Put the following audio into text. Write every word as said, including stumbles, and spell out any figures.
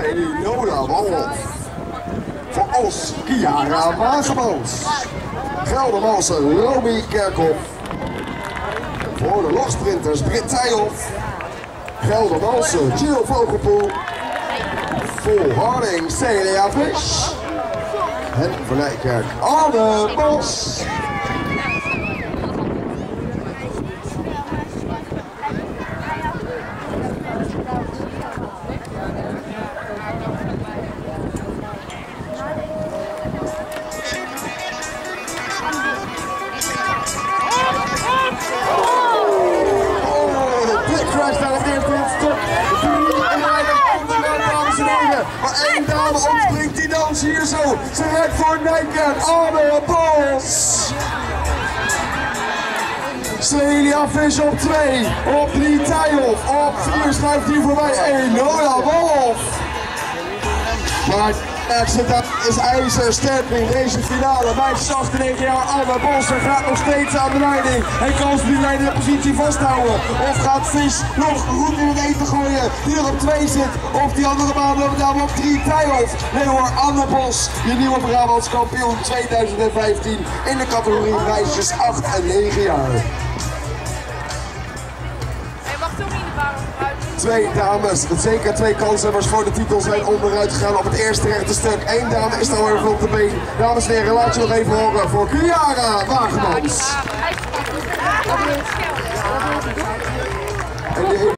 Enola Walhoff. Voor Os, Kiara Wagemans. Geldermalsen, Romy Kerkhoff. Voor de logsprinters, Britt Thijhoff. Geldermalsen, Jill Vogelpoel. Volharding, Celia Fisch. En voor Nijkerk, Anne Bos. Maar één dame ontspringt die dans hier zo. Ze rijdt voor Nijkerk, Anne Bos. Celia Fisch op twee, op drie Thijhoff, op vier schuift hier voorbij Enola Walhoff. Maar Exeter is ijzersterk in deze finale. Meisjes achtentien jaar, Anne Bos gaat nog steeds aan de leiding. En kan Spierlijn de positie vasthouden. Of gaat Fisch nog goed in het eten gooien, die er op twee zit. Of die andere baan loopt daar op drie Thijhoff. Nee hoor, Anne Bos, je nieuwe Brabants kampioen tweeduizend vijftien in de categorie meisjes acht en negen jaar. Twee dames, zeker twee kanshebbers voor de titel zijn onderuit gegaan op het eerste rechte stuk. Eén dame is er weer op de been. Dames en heren, laat je nog even horen voor Kiara Wagemans.